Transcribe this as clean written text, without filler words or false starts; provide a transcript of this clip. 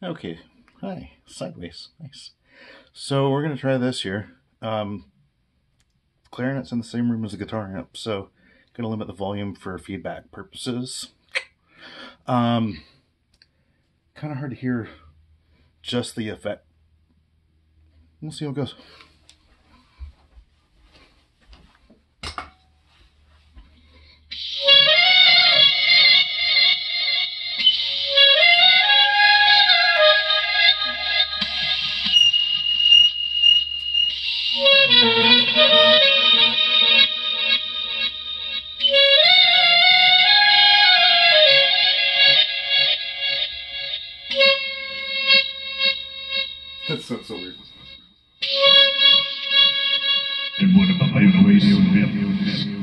Okay, hi, sideways, nice. So we're gonna try this here. Clarinet's in the same room as the guitar amp, so gonna limit the volume for feedback purposes. Kind of hard to hear just the effect. We'll see how it goes. That sounds so weird.